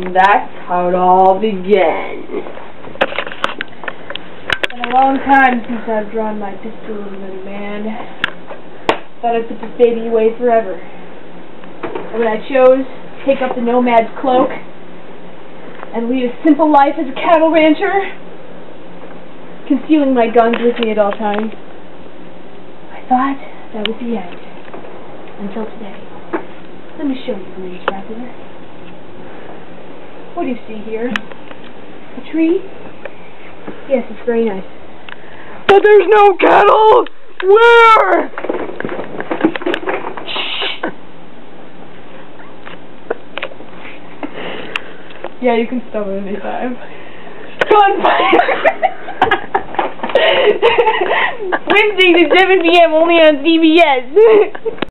And that's how it all began. It's been a long time since I've drawn my pistol at another man. Thought I'd put this baby away forever. And when I chose to take up the nomad's cloak and lead a simple life as a cattle rancher, concealing my guns with me at all times, I thought that was the end. Until today. Let me show you the leaves, Traveler. What do you see here? A tree? Yes, it's very nice. But there's no cattle! Where? Yeah, you can stop it anytime. Gunfighters! Wednesdays at 7 p.m. only on CBS.